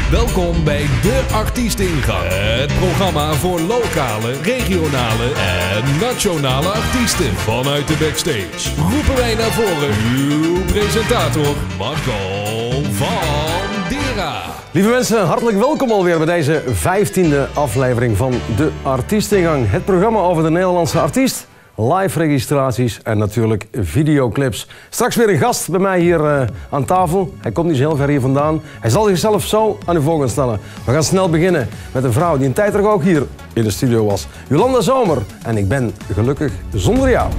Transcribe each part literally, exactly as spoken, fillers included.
Welkom bij De Artiestingang. Het programma voor lokale, regionale en nationale artiesten. Vanuit de backstage roepen wij naar voren uw presentator Marco van Dera. Lieve mensen, hartelijk welkom alweer bij deze vijftiende aflevering van De Artiestingang. Het programma over de Nederlandse artiest, live registraties en natuurlijk videoclips. Straks weer een gast bij mij hier uh, aan tafel. Hij komt niet zo heel ver hier vandaan. Hij zal zichzelf zo aan u voor gaan stellen. We gaan snel beginnen met een vrouw die een tijd terug ook hier in de studio was. Jolanda Zomer. En ik ben gelukkig zonder jou.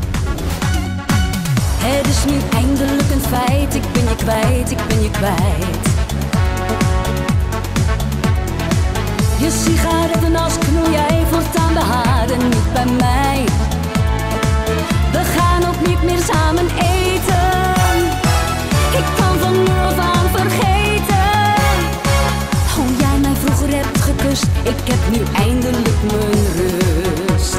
Het is nu eindelijk een feit. Ik ben je kwijt, ik ben je kwijt. Je sigaretten als knul jij voortaan behaarden, niet bij mij. We gaan ook niet meer samen eten. Ik kan van nu af aan vergeten hoe jij mij vroeger hebt gekust. Ik heb nu eindelijk mijn rust.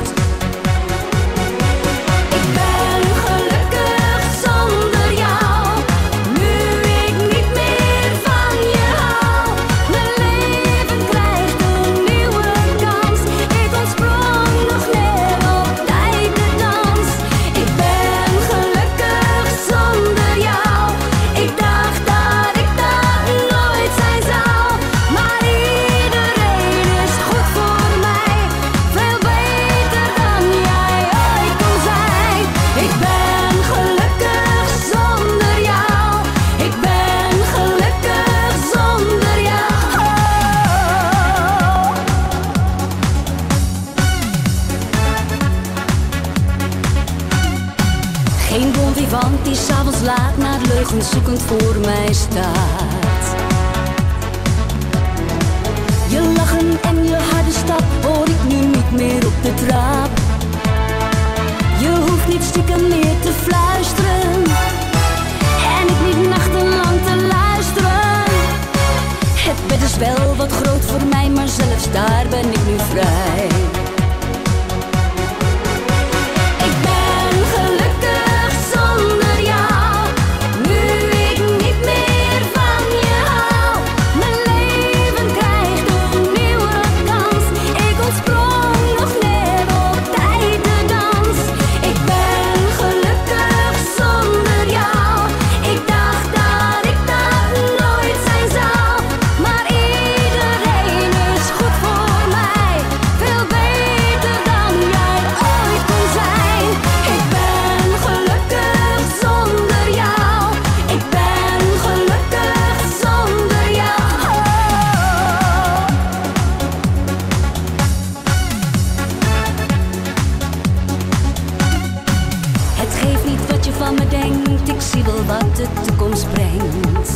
Ik ben gelukkig zonder jou, nu ik niet meer van je hou. Mijn leven krijgt een nieuwe kans. Ik ontsprong nog net op tijd de dans. Ik ben gelukkig zonder jou. Ik dacht dat ik dat nooit zijn zou. Maar iedereen is goed voor mij. Veel beter dan jij ooit kon zijn. Ik ben gelukkig zonder jou. Ik ben gelukkig zonder jou. Geen bon vivant die s'avonds laat naar leugens zoekend voor mij staat. Je lachen en je harde stap hoor ik nu niet meer op de trap. Je hoeft niet stiekem meer te fluisteren en ik niet nachtenlang te luisteren. Het bed is wel wat groot voor mij, maar zelfs daar ben ik nu vrij. Ik ben gelukkig zonder jou, nu ik niet meer van je hou. Mijn leven krijgt een nieuwe kans. Ik ontsprong nog net op tijd de dans. Ik ben gelukkig zonder jou. Ik dacht dat ik dat nooit zijn zou. Maar iedereen is goed voor mij. Veel beter dan jij ooit kon zijn. Ik ben gelukkig zonder jou. Ik ben gelukkig zonder jou. Het geeft niet wat je van me denkt. Ik zie wel wat de toekomst brengt.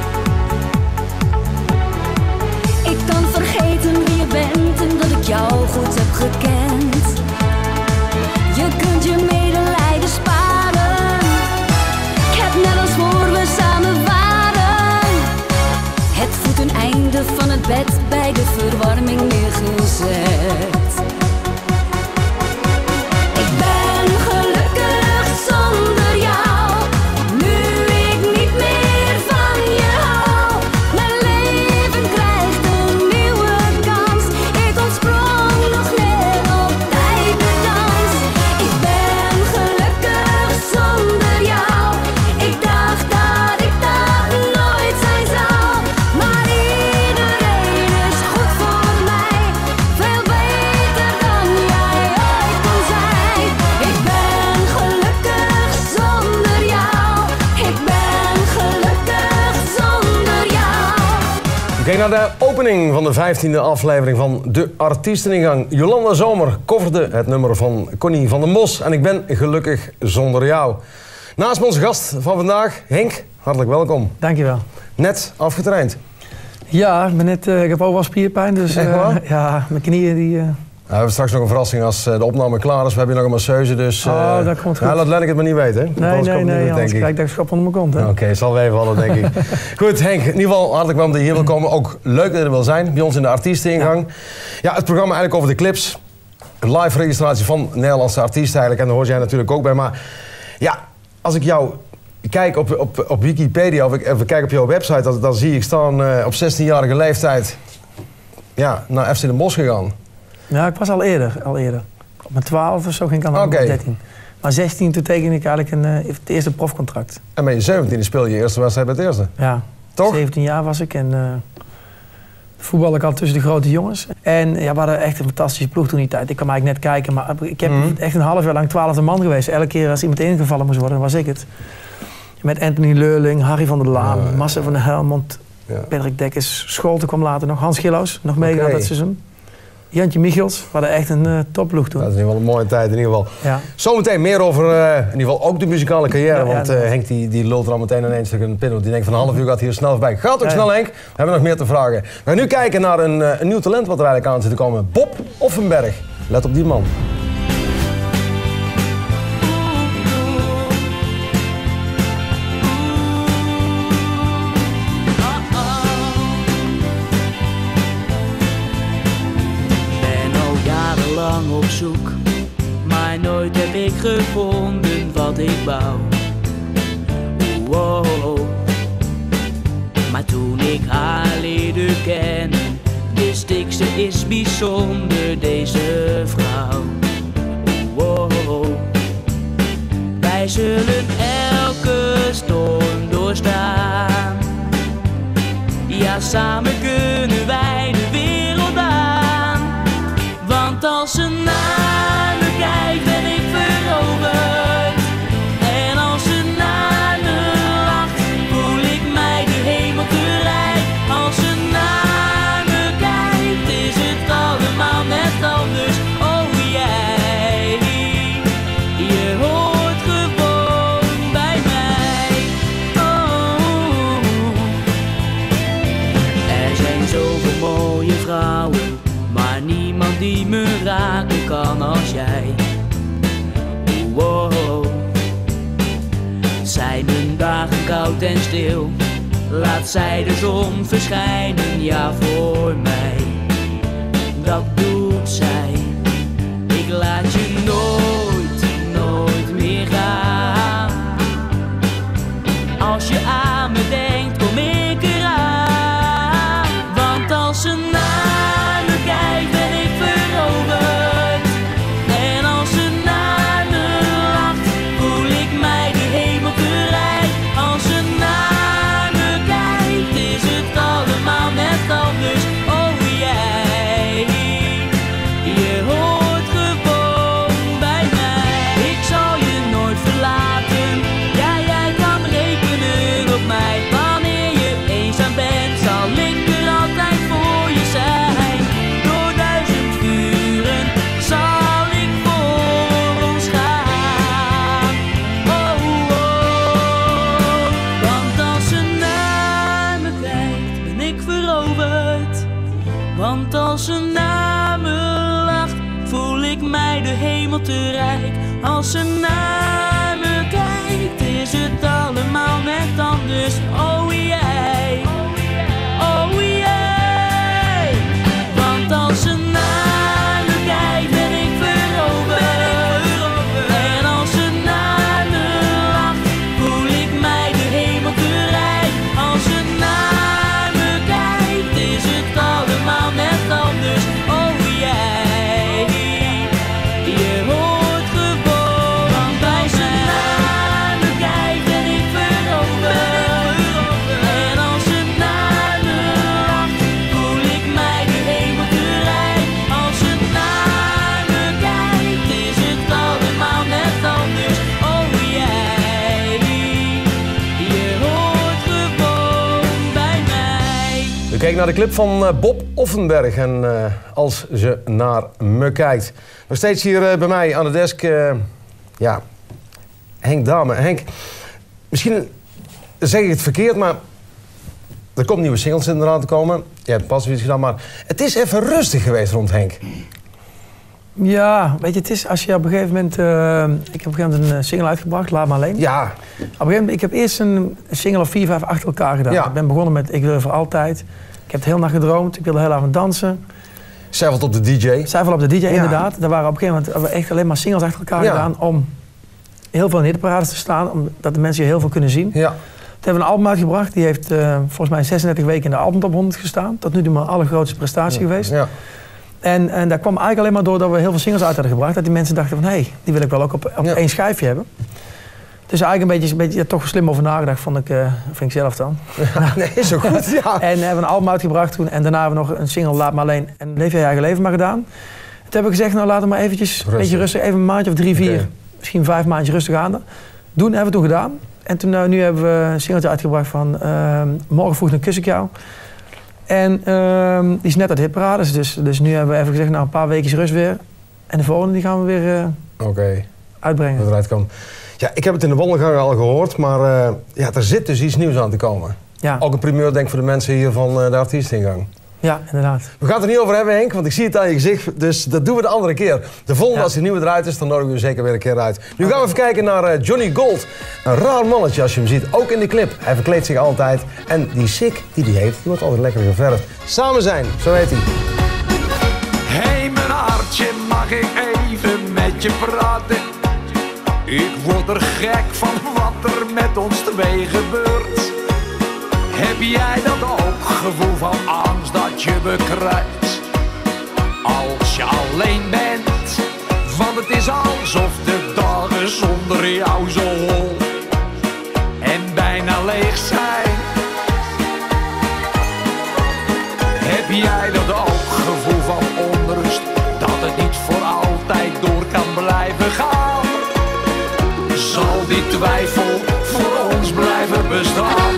Ik kan vergeten wie je bent en dat ik jou goed heb gekend. Je kunt je medelijden sparen. Ik heb net als voor we samen waren het voeteneinde van het bed bij de verwarming neergezet. Ik ben gelukkig zonder jou, nu ik niet meer van je hou. Mijn leven krijgt een nieuwe kans. Ik ontsprong nog net op tijd de dans. Ik ben gelukkig zonder jou. Ik dacht dat ik dat nooit zijn zou. Maar iedereen is goed voor mij. Veel beter dan jij ooit kon zijn. Ik ben gelukkig zonder jou. Ik ben gelukkig zonder jou. Kijk naar de opening van de vijftiende aflevering van De Artiesteningang. Jolanda Zomer coverde het nummer van Connie van den Bos. En ik ben gelukkig zonder jou. Naast me onze gast van vandaag, Henk, hartelijk welkom. Dankjewel. Net afgetraind. Ja, ik, ben net, uh, ik heb ook wel spierpijn, dus Echt uh, waar? ja, mijn knieën die... Uh... Nou, we hebben straks nog een verrassing als uh, de opname klaar is. We hebben hier nog een masseuse, dus... Uh, Oh, dat komt goed. Ja, laat Lennik het maar niet weten. Hè? Nee, Anders nee, komt het nee, niet, anders denk krijg ik dat schop onder mijn kont. Hè? Oké, okay, zal wel even vallen, denk ik. Goed, Henk, in ieder geval hartelijk welkom dat je hier wil komen. Ook leuk dat je er wil zijn, bij ons in de Artiesteningang. Ja. ja, het programma eigenlijk over de clips. Een live registratie van Nederlandse artiesten eigenlijk. En daar hoor jij natuurlijk ook bij. Maar ja, als ik jou kijk op, op, op Wikipedia of ik even kijk op jouw website, dan, dan zie ik staan uh, op zestienjarige leeftijd ja, naar F C Den Bosch gegaan. Ja, ik was al eerder. Al eerder. Op mijn twaalf of zo ging ik aan Oké. okay. dertien. Maar zestien, toen tekende ik eigenlijk een, uh, het eerste profcontract. En met je zeventiende speel je je eerste wedstrijd bij het eerste. Ja. Toch? zeventien jaar was ik en uh, voetbalde ik al tussen de grote jongens. En ja, we hadden echt een fantastische ploeg toen die tijd. Ik kwam eigenlijk net kijken, maar ik heb Mm-hmm. echt een half jaar lang twaalfde man geweest. Elke keer als iemand ingevallen moest worden, dan was ik het. Met Anthony Leurling, Harry van der Laan, Ja, ja. Marcel van der Helmond, Ja. Patrick Dekkers, Scholten kwam later nog, Hans Gilloos, nog meegedaan Oké. dat seizoen. Jantje Michels, we hadden echt een uh, topploeg toen. Dat is in ieder geval een mooie tijd in ieder geval. Ja. Zometeen meer over uh, in ieder geval ook de muzikale carrière. Ja, ja, want uh, dat- Henk die, die lult er al meteen in één stuk een pin op. Die denkt van een half uur gaat hier snel voorbij. Gaat ook Ja, ja. snel, Henk. We hebben nog meer te vragen. We gaan nu kijken naar een, uh, een nieuw talent wat er eigenlijk aan zit te komen. Bob Offenberg. Let op die man. Ben al jarenlang op zoek, maar nooit heb ik gevonden wat ik wou. Wow. Maar toen ik haar leerde kennen, wist ik ze is bijzonder, deze vrouw. Wow. Wij zullen elke storm doorstaan. Ja, samen kunnen wij de wereld aan. Want als ze naar me kijkt, ben ik veroverd. En als ze naar me lacht, voel ik mij de hemel te rijk. Als ze naar me kijkt, is het allemaal net anders. Oh jij, je hoort gewoon bij mij. Oh. Er zijn zoveel mooie vrouwen, maar niemand die me raken kan als jij. Wow. Zijn hun dagen koud en stil, laat zij de zon verschijnen, ja voor mij. Dat doet zij, ik laat je nooit, nooit meer gaan. Als je aan me denkt, kom ik eraan. Want als ze naar me kijkt, ben ik veroverd. En als ze naar me lacht, voel ik mij de hemel te rijk. Als ze naar me kijkt, is het allemaal net anders. Oh jij, je hoort gewoon bij mij. Ik zal je nooit verlaten, ja jij kan rekenen op mij. Wanneer je eenzaam bent, zal ik er altijd voor je zijn. Door duizend vuren zal ik voor ons gaan. Oh, oh, want als ze naar me kijkt, ben ik veroverd. Want als ze naar me lacht, voel ik mij de hemel te rijk. Als ze naar me kijkt, is het allemaal net anders. Oh jij, oh jij. Want als ze naar me kijkt, ben ik veroverd. En als ze naar me lacht, voel ik mij de hemel te rijk. Als ze naar me kijkt, is het allemaal net anders. Oh jij, je hoort gewoon bij mij. Als ze naar me kijkt, ben ik veroverd. En als ze naar me lacht, voel ik mij de hemel te rijk. Als ze naar me kijkt, is het allemaal net anders. Oh jij, je hoort gewoon bij mij. U kijkt naar de clip van uh, Bob Offenberg en uh, als ze naar me kijkt. Nog steeds hier uh, bij mij aan de desk, uh, ja, Henk Dame. Henk, misschien zeg ik het verkeerd, maar er komt nieuwe singles inderdaad te komen. Je hebt pas iets gedaan, maar het is even rustig geweest rond Henk. Ja, weet je, het is als je op een gegeven moment... uh, ik heb op een gegeven moment een single uitgebracht, Laat Me Alleen. Ja, Op een gegeven moment, ik heb eerst een single of vier, vijf achter elkaar gedaan. Ja. Ik ben begonnen met Ik Wil Voor Altijd. Ik heb het heel nacht gedroomd, ik wilde heel avond dansen. Cijfert op de D J. Cijfer op de D J, Ja. inderdaad. Daar waren op een gegeven moment echt alleen maar singles achter elkaar Ja. gedaan om heel veel in hitparades te staan, omdat de mensen hier heel veel kunnen zien. Ja. Toen hebben we een album uitgebracht, die heeft uh, volgens mij zesendertig weken in de albumtop honderd gestaan. Tot nu toe mijn allergrootste prestatie Ja. geweest. Ja. En, en dat kwam eigenlijk alleen maar door dat we heel veel singles uit hadden gebracht. Dat die mensen dachten van, hé, hey, die wil ik wel ook op, op Ja. één schijfje hebben. Dus eigenlijk een beetje, een beetje ja, toch slim over nagedacht, vond ik, uh, vind ik zelf dan. Ja, nee, zo goed. Ja. En hebben we een album uitgebracht toen. En daarna hebben we nog een single, Laat Me Alleen, en Leef Je Eigen Leven maar gedaan. Toen hebben we gezegd, nou laten we maar eventjes een beetje rustig, even een maandje of drie, vier, Okay. misschien vijf maandjes rustig aan. Doen, hebben we toen gedaan. En toen, uh, nu hebben we een singeltje uitgebracht van uh, Morgen vroeg dan kus ik jou. En uh, die is net uit de hitparades, dus, dus nu hebben we even gezegd, nou een paar weken rust weer. En de volgende die gaan we weer uh, Oké, okay. uitbrengen. Dat eruit kan. Ja, ik heb het in de wandelgang al gehoord, maar uh, ja, er zit dus iets nieuws aan te komen. Ja. Ook een primeur denk ik voor de mensen hier van uh, de artiestingang. Ja, inderdaad. We gaan het er niet over hebben, Henk, want ik zie het aan je gezicht. Dus dat doen we de andere keer. De volgende, Ja. als die nieuwe eruit is, dan nodigen we zeker weer een keer uit. Nu gaan we even kijken naar uh, Johnny Gold. Een raar mannetje als je hem ziet, ook in de clip. Hij verkleedt zich altijd. En die sik die hij heeft, die wordt altijd lekker geverfd. Samen zijn, zo heet hij. Hey mijn hartje, mag ik even met je praten? Ik word er gek van wat er met ons twee gebeurt. Heb jij dat ook, gevoel van angst dat je bekruipt? Als je alleen bent, want het is alsof de dagen zonder jou zo hol en bijna leeg zijn. Heb jij dat ook, gevoel van onrust, dat het niet voor altijd door kan blijven gaan? Zal die twijfel voor ons blijven bestaan?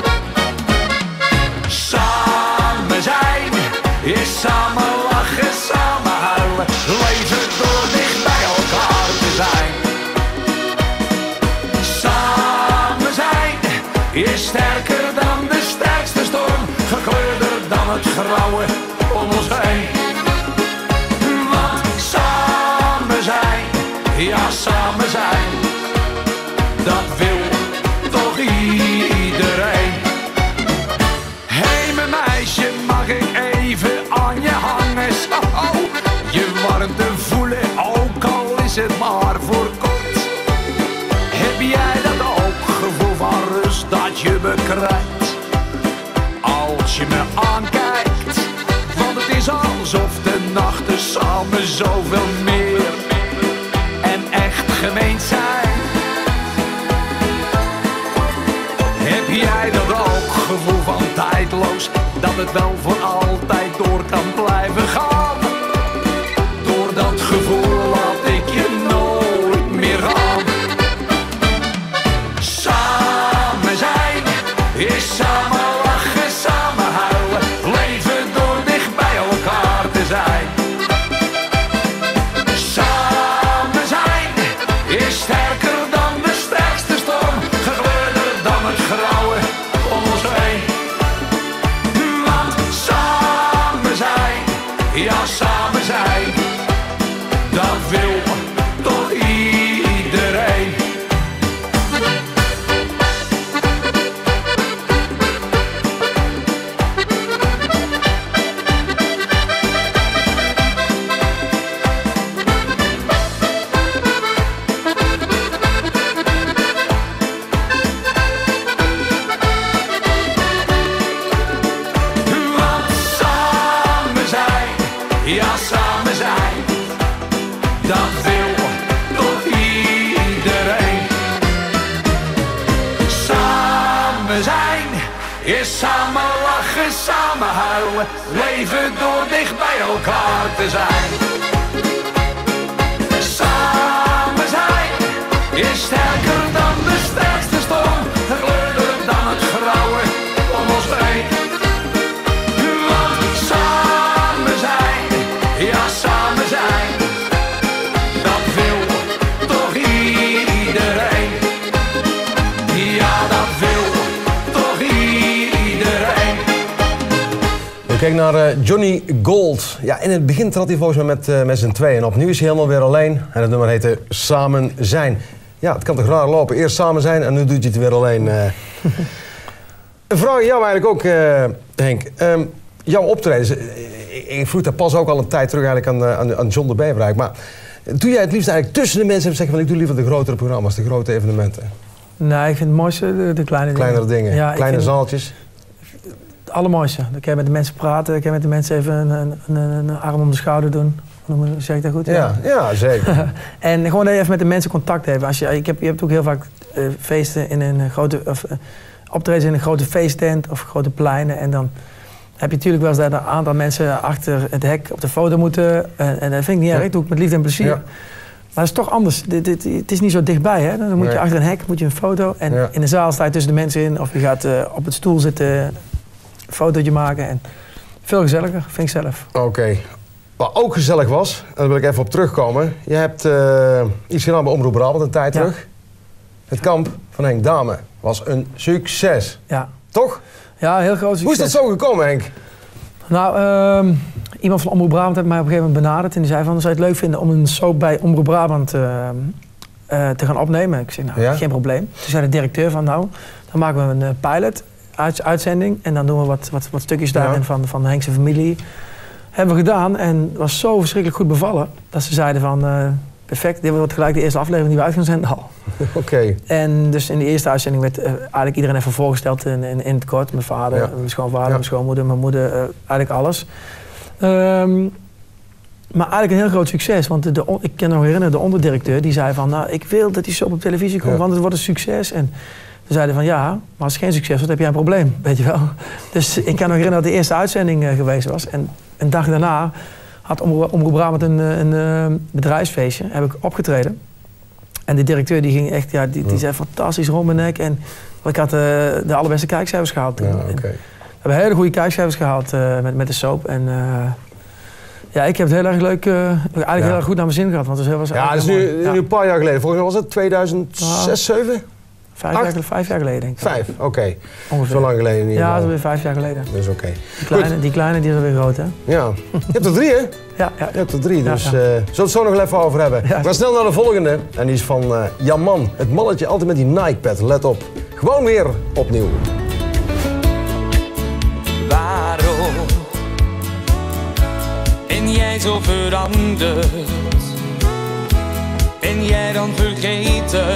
Samen zijn is samen lachen, samen huilen, leven door dicht bij elkaar te zijn. Samen zijn is sterker dan de sterkste storm, gekleurder dan het grauwe om ons heen. Want samen zijn, ja samen zijn, dat wil toch iedereen. Hey mijn meisje, mag ik even aan je hangen? Oh, oh. Je warmte voelen, ook al is het maar voor kort. Heb jij dat ook, gevoel van rust dat je bekruipt? Als je me aankijkt, want het is alsof de nachten samen zoveel meer en echt gemeen zijn. Heb jij dat ook, gevoel van tijdloos, dat het wel voor altijd door kan blijven gaan? Door dat gevoel laat ik je nooit meer gaan. Samen zijn is samen lachen, samen huilen, leven door dicht bij elkaar te zijn. Samen zijn is sterker dan de sterkste storm, gekleurder dan het grauwe om ons heen. Want samen zijn, ja samen zijn, dat wil toch iedereen. Want samen zijn, ja samen zijn, dat wil toch iedereen. Samen zijn is samen lachen, samen huilen, leven door dicht bij elkaar te zijn. Samen zijn is sterker dan de sterkste storm, gekleurder dan het grauwe om ons heen. Want samen zijn, ja samen zijn, dat wil toch iedereen. Ja, dat wil toch iedereen. We kijken naar uh, Johnny Gold. Ja, in het begin trad hij volgens mij met, uh, met z'n tweeën op. Nu is hij helemaal weer alleen. En het nummer heette Samen Zijn. Ja, het kan toch raar lopen. Eerst samen zijn en nu doet hij het weer alleen. Uh. Een vraag aan jou eigenlijk ook, uh, Henk. Um, jouw optredens. Uh, ik vroeg daar pas ook al een tijd terug eigenlijk aan, uh, aan, aan John de Beverijk. Maar Doe jij het liefst eigenlijk tussen de mensen en zeggen van ik doe liever de grotere programma's, de grote evenementen? Nee, ik vind het mooiste de, de kleine dingen. Kleinere dingen, Ja, ik kleine vind zaaltjes. Het allermooiste. Dan kan je met de mensen praten, dan kan je met de mensen even een, een, een, een arm om de schouder doen. Hoe zeg ik dat goed? Ja, ja zeker. En gewoon dat je even met de mensen contact hebt. Als je, ik heb, je hebt ook heel vaak uh, feesten in een grote, of uh, optredens in een grote feesttent of grote pleinen. En dan heb je natuurlijk wel eens dat er een aantal mensen achter het hek op de foto moeten. Uh, en dat vind ik niet erg, dat doe ik met liefde en plezier. Ja. Maar het is toch anders. Dit, dit, het is niet zo dichtbij. Hè? Dan moet nee. je achter een hek moet je een foto. En ja. in de zaal sta je tussen de mensen in. Of je gaat uh, op het stoel zitten, een fotootje maken. En veel gezelliger, vind ik zelf. Oké. Okay. Wat ook gezellig was, en daar wil ik even op terugkomen. Je hebt uh, iets gedaan bij Omroep Brabant een tijd ja. terug. Het kamp van Henk Dame was een succes. Ja. Toch? Ja, heel groot succes. Hoe is dat zo gekomen, Henk? Nou, uh, iemand van Omroep Brabant heeft mij op een gegeven moment benaderd. En die zei van, zou je het leuk vinden om een soap bij Omroep Brabant uh, uh, te gaan opnemen? Ik zei, nou, ja? geen probleem. Toen zei de directeur van, nou, dan maken we een uh, pilot, uit, uitzending. En dan doen we wat, wat, wat stukjes daarin ja. van, van Henk's familie. Hebben we gedaan en het was zo verschrikkelijk goed bevallen. Dat ze zeiden van, uh, perfect, dit wordt gelijk de eerste aflevering die we uit gaan zenden al. Oké. Okay. En dus in de eerste uitzending werd uh, eigenlijk iedereen even voorgesteld in, in, in het kort. Mijn vader, ja. mijn schoonvader, ja. mijn schoonmoeder, mijn moeder, uh, eigenlijk alles. Um, maar eigenlijk een heel groot succes, want de, de, ik kan me nog herinneren, de onderdirecteur die zei van, nou, ik wil dat die zo op televisie komt, ja. want het wordt een succes. En toen zeiden van, ja, maar als het geen succes wordt, heb jij een probleem, weet je wel. Dus ik kan me herinneren dat de eerste uitzending uh, geweest was. En een dag daarna had Omroep Brabant een, een, een bedrijfsfeestje, heb ik opgetreden. En de directeur die ging echt, ja, die, die zei fantastisch, Rommenek. En ik had uh, de allerbeste kijkcijfers gehaald toen. Ja, okay. We hebben hele goede kijkcijfers gehaald uh, met, met de soap. En uh, ja, ik heb het heel erg leuk, uh, eigenlijk ja. heel erg goed naar mijn zin gehad. Want het was, was ja, dat is nu, ja. nu een paar jaar geleden. Volgens mij was het tweeduizend zes, zeven? Vijf jaar, vijf jaar geleden, denk ik. Vijf, oké. Okay. Zo lang geleden niet. Ja, dat is weer vijf jaar geleden. Dat is oké. Okay. Die kleine, die kleine die is alweer groot, hè? Ja. Je hebt er drie, hè? Ja, ja. Je hebt er drie, dus ja, ja. Uh, zullen we het zo nog even over hebben. Ja. We gaan snel naar de volgende. En die is van uh, Jan Man. Het mannetje altijd met die Nike-pad. Let op. Gewoon weer opnieuw. Waarom ben jij zo veranderd? Ben jij dan vergeten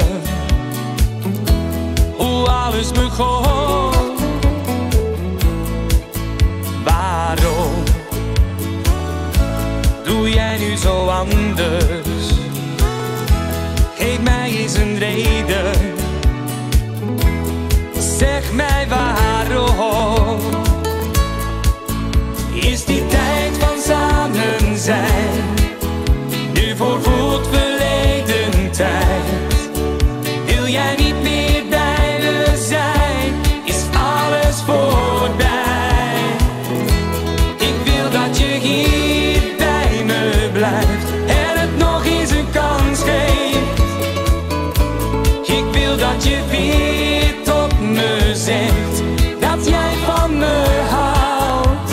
hoe alles begon? Waarom doe jij nu zo anders? Geef mij eens een reden. Zeg mij waarom. Is die tijd van samen zijn nu voor goed verleden tijd? Wil jij niet meer bij me zijn? Is alles voorbij? Ik wil dat je hier bij me blijft en het nog eens een kans geeft. Ik wil dat je weer tot me zegt dat jij van me houdt.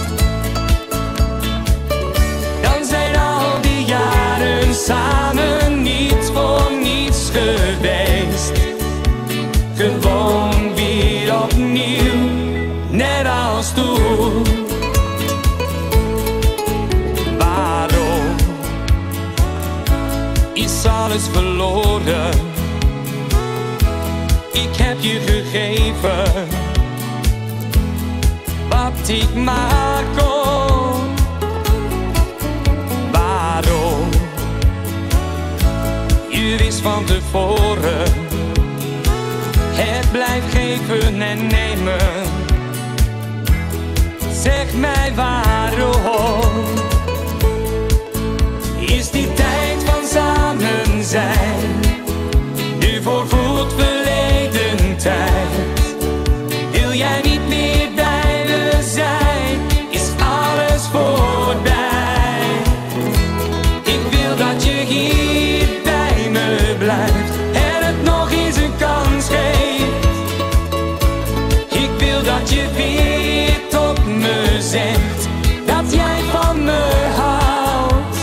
Dan zijn al die jaren samen niet voor niets geweest. Gewoon weer opnieuw, net als toen. Waarom is alles verloren? Ik heb je gegeven wat ik maar kon. Waarom? Je wist van tevoren, het blijft geven en nemen. Zeg mij waarom. Is die tijd van samen zijn nu voor goed verleden tijd? Wil jij niet meer bij me zijn? Is alles voorbij? Ik wil dat je hier bij me blijft en het nog eens een kans geeft. Ik wil dat je weer tot me zegt dat jij van me houdt.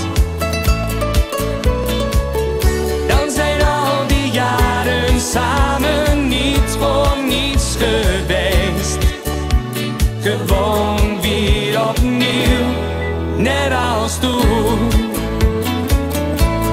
Dan zijn al die jaren samen niet voor niets geweest. Gewoon weer opnieuw, net als toen.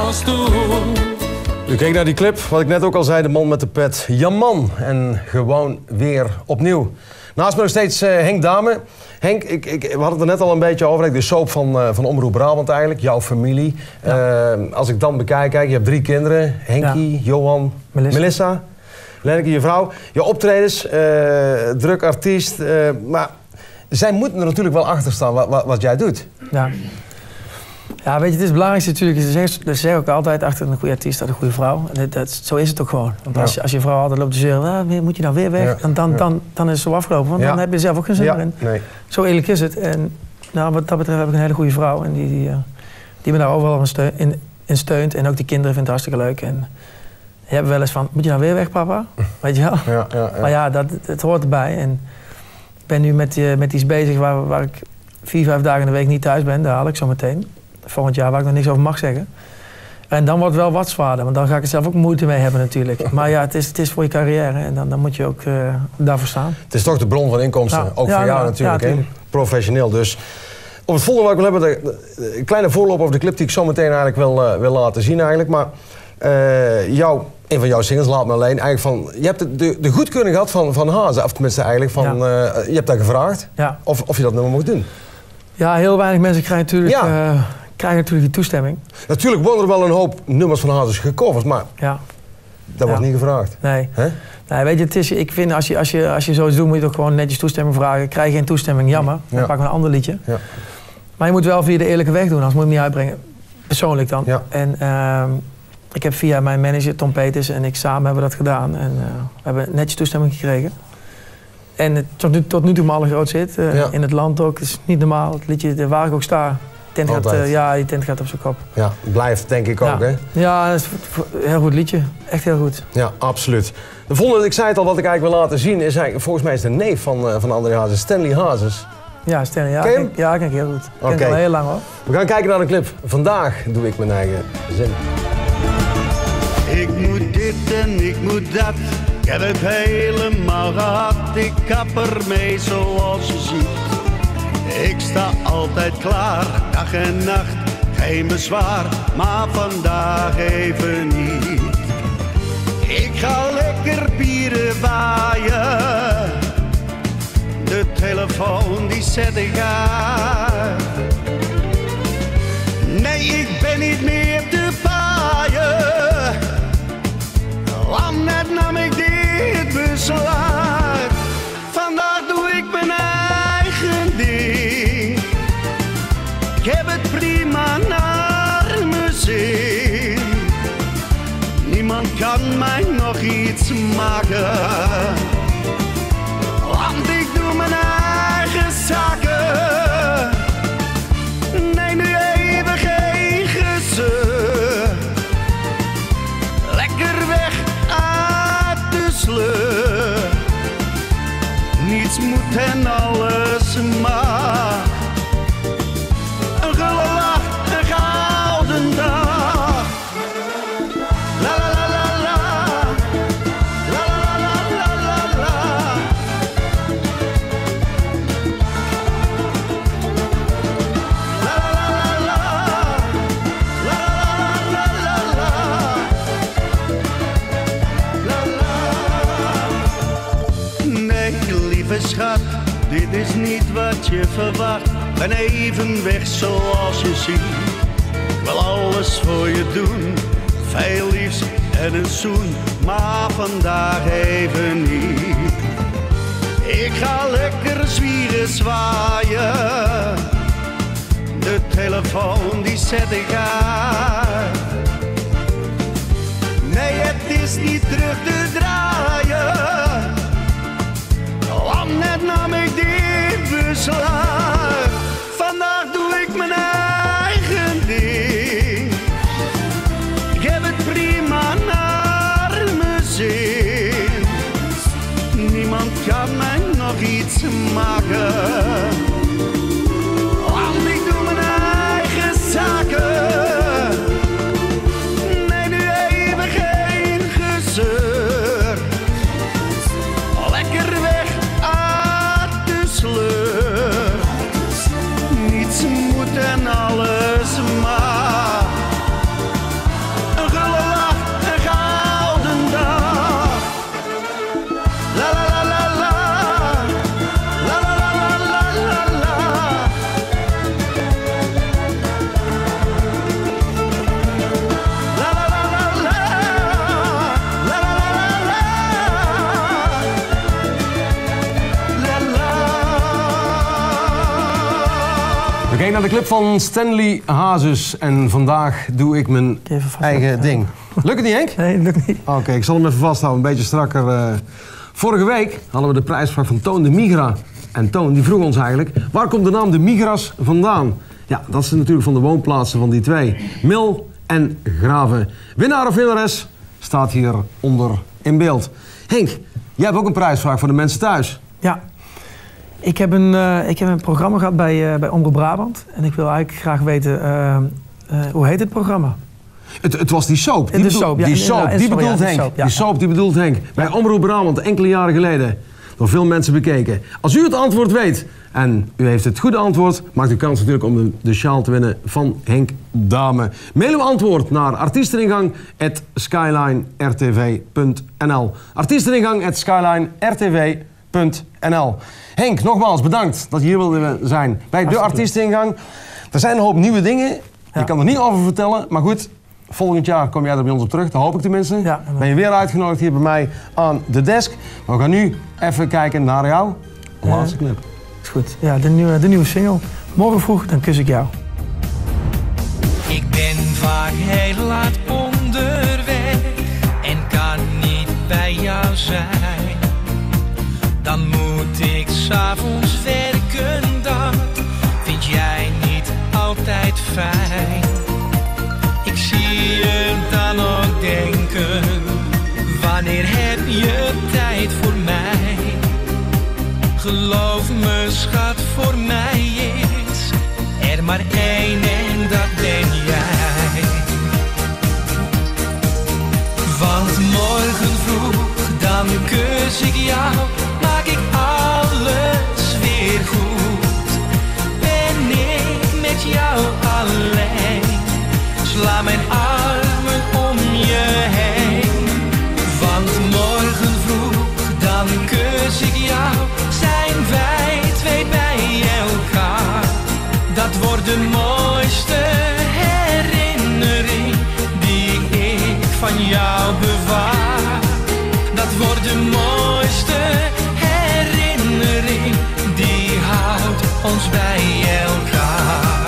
als toen. U keek naar die clip, wat ik net ook al zei, de man met de pet. Jaman. En gewoon weer opnieuw. Naast me nog steeds uh, Henk Dame. Henk, ik, ik, we hadden het er net al een beetje over. De soap van, uh, van Omroep Brabant eigenlijk, jouw familie. Ja. Uh, als ik dan bekijk, kijk, je hebt drie kinderen. Henkie, ja. Johan, Melissa. Melissa. Lenneke, je vrouw. Je optredens, uh, druk artiest. Uh, maar zij moeten er natuurlijk wel achter staan wat, wat, wat jij doet. Ja. Ja, weet je, het is het belangrijkste natuurlijk. Ze zeggen, ze zeggen ook altijd achter een goede artiest staat een goede vrouw. En dat, dat, zo is het ook gewoon. Want als, ja. als je vrouw altijd loopt te zeggen, ah, moet je nou weer weg? Ja. Dan, dan, ja. dan, dan is het zo afgelopen. Want ja. dan heb je zelf ook geen zin ja. in. Nee. Zo eerlijk is het. En nou, wat dat betreft heb ik een hele goede vrouw. En die, die, uh, die me daar overal in, steun, in, in steunt. En ook die kinderen vinden het hartstikke leuk. En je hebt wel eens van, moet je nou weer weg, papa? Weet je wel? Ja, ja, ja. Maar ja, dat, het hoort erbij. En ik ben nu met, uh, met iets bezig waar, waar ik vier, vijf dagen in de week niet thuis ben. Daar haal ik zo meteen. Volgend jaar waar ik nog niks over mag zeggen. En dan wordt het wel wat zwaarder, want dan ga ik er zelf ook moeite mee hebben natuurlijk. Maar ja, het is, het is voor je carrière en dan, dan moet je ook uh, daarvoor staan. Het is toch de bron van inkomsten, ja. ook ja, voor jou ja, natuurlijk, ja, natuurlijk. Professioneel dus. Op het volgende wat ik wil hebben, de, de, een kleine voorloop over de clip die ik zo meteen eigenlijk wil, uh, wil laten zien eigenlijk. Maar uh, jou, een van jouw singles, Laat Me Alleen, eigenlijk van, je hebt de, de, de goedkeuring gehad van, van Hazen, of tenminste eigenlijk van, ja. uh, je hebt daar gevraagd ja. of, of je dat nummer mocht doen. Ja, heel weinig mensen krijgen natuurlijk... Ja. Uh, krijgen natuurlijk die toestemming. Natuurlijk worden er wel een hoop nummers van Hazes gecoverd, maar ja. dat wordt ja. niet gevraagd. Nee. Hè? Nee, weet je, het is, ik vind als je, als, je, als je zoiets doet, moet je toch gewoon netjes toestemming vragen. Krijg je geen toestemming, jammer. Dan ja. pak ik een ander liedje. Ja. Maar je moet wel via de eerlijke weg doen, anders moet je hem niet uitbrengen. Persoonlijk dan. Ja. En uh, ik heb via mijn manager Tom Peters en ik samen hebben dat gedaan. En uh, we hebben netjes toestemming gekregen. En het, tot, nu, tot nu toe mijn allergrootste hit. Uh, ja. In het land ook. Het is niet normaal. Het liedje waar ik ook sta. Tent gaat, uh, ja, die tent gaat op zijn kop. Ja, blijft denk ik ja. ook, hè? Ja, dat is een heel goed liedje. Echt heel goed. Ja, absoluut. De volgende, ik zei het al, wat ik eigenlijk wil laten zien, is eigenlijk, volgens mij is de neef van, uh, van André Hazes, Stanley Hazes. Ja, Stanley, ja. Ken je hem? Ken, ja, ken ik heel goed. Ken okay. ik al heel lang, hoor. We gaan kijken naar de clip. Vandaag doe ik mijn eigen zin. Ik moet dit en ik moet dat. Ik heb het helemaal gehad. Ik kap ermee zoals je ziet. Ik sta altijd klaar, dag en nacht, geen bezwaar, maar vandaag even niet. Ik ga lekker bieren waaien, de telefoon die zet ik uit. Nee, ik ben niet meer te paaien, lang net nam ik dit besluit. Vandaag doe ik mijn eigen ding. Ik heb het prima naar mijn zin. Niemand kan mij nog iets maken, want ik doe mijn eigen zaken. Nee, nu even geen gezeur. Lekker weg uit de sleur. Niets moet en alles mag. Een gulle lach, een gouden dag. La la la la la. La la la la la la. La la la la. La la la la la. La la. Nee, lieve schat, dit is niet wat je verwacht. Ben even weg zoals je ziet. Ik wil alles voor je doen, veel liefs en een zoen, maar vandaag even niet. Ik ga lekker zwieren zwaaien, de telefoon die zet ik uit. Nee, het is niet terug te draaien, lang net nam ik dit besluit. Vandaag doe ik mijn eigen ding. Ik heb het prima naar mijn zin. Niemand kan mij nog iets maken, want ik doe mijn eigen zaken. Nee, nu even geen gezeur. Lekker weg uit de sleur. Niets moet en alles mag. Oké, naar de club van Stanley Hazes. En vandaag doe ik mijn Even vast- eigen ja. ding. Lukt het niet, Henk? Nee, dat lukt niet. Oké, ik zal hem even vasthouden, een beetje strakker. Uh, vorige week hadden we de prijsvraag van Toon de Migra. En Toon die vroeg ons eigenlijk, waar komt de naam de Migras vandaan? Ja, dat is natuurlijk van de woonplaatsen van die twee. Mil en Graven. Winnaar of winnares staat hieronder in beeld. Henk, jij hebt ook een prijsvraag voor de mensen thuis. Ja. Ik heb een, uh, ik heb een programma gehad bij, uh, bij Omroep Brabant. En ik wil eigenlijk graag weten, uh, uh, hoe heet het programma? Het, het was die soap. Die De bedoel- soap, ja. Die Ja, soap, ja, die sorry, bedoelt ja, de Henk. soap, ja. Die soap, die bedoelt Henk. Bij Omroep Brabant, enkele jaren geleden. Door veel mensen bekeken. Als u het antwoord weet en u heeft het goede antwoord, maakt u kans natuurlijk om de, de sjaal te winnen van Henk Dame. Mail uw antwoord naar artiesteningang at skyline r t v punt n l. artiesteningang at skyline r t v punt n l. Henk, nogmaals bedankt dat je hier wilde zijn bij de artiesteningang. Er zijn een hoop nieuwe dingen. Je Ja. kan er niet over vertellen, maar goed. Volgend jaar kom jij er bij ons op terug, dat hoop ik tenminste. Ja. Ben je weer uitgenodigd hier bij mij aan de desk. Maar we gaan nu even kijken naar jou. Laatste clip. Is goed. Ja, de nieuwe, de nieuwe single. Morgen vroeg, dan kus ik jou. Ik ben vaak heel laat onderweg en kan niet bij jou zijn. Dan moet ik 's avonds werken, dat vind jij niet altijd fijn. Ik zie je dan ook denken, wanneer heb je tijd voor mij? Geloof me schat, voor mij is er maar één en dat ben jij. Want morgen vroeg, dan kus ik jou, maak ik alles weer goed. Ben ik met jou alleen, sla mijn armen om je heen. Want morgen vroeg, dan kus ik jou, zijn wij twee bij elkaar. Dat wordt de mooiste herinnering die ik van jou bewaar. Dat wordt de mooiste herinnering die houdt ons bij elkaar.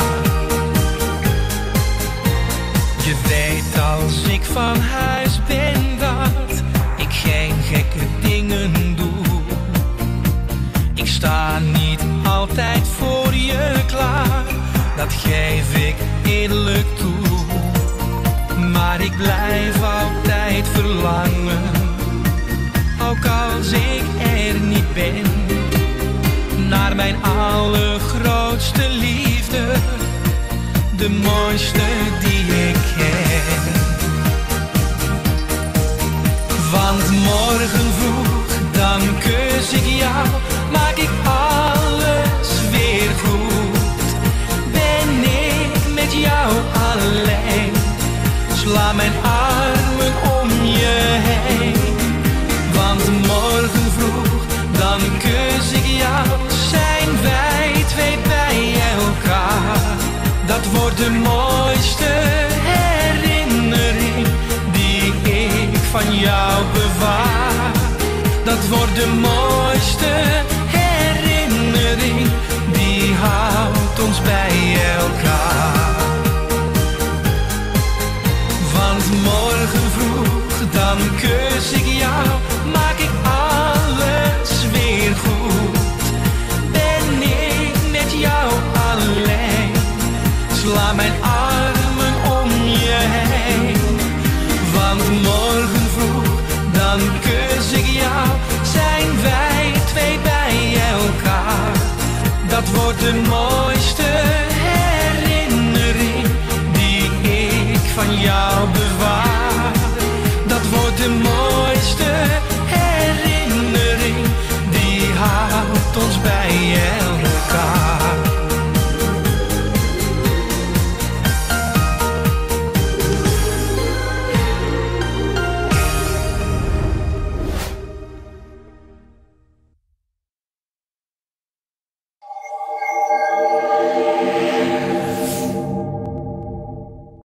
Je weet als ik van huis ben dat ik geen gekke dingen doe. Ik sta niet altijd voor je klaar, dat geef ik eerlijk toe. Maar ik blijf altijd verlangen, ook als ik er niet ben, naar mijn allergrootste liefde, de mooiste die ik ken. Want morgen vroeg, dan kus ik jou, maak ik alles weer goed. Ben ik met jou alleen, sla mijn armen om je heen. Want morgen vroeg, dan kus ik jou, zijn wij twee bij elkaar. Dat wordt de mooiste herinnering die ik van jou bewaar. Dat wordt de mooiste herinnering die houdt ons bij elkaar. Want morgen vroeg, dan kus ik jou, maak ik alles weer goed. Ben ik met jou alleen, sla mijn armen om je heen. Want morgen vroeg, dan kus ik jou, zijn wij twee bij elkaar. Dat wordt de mooiste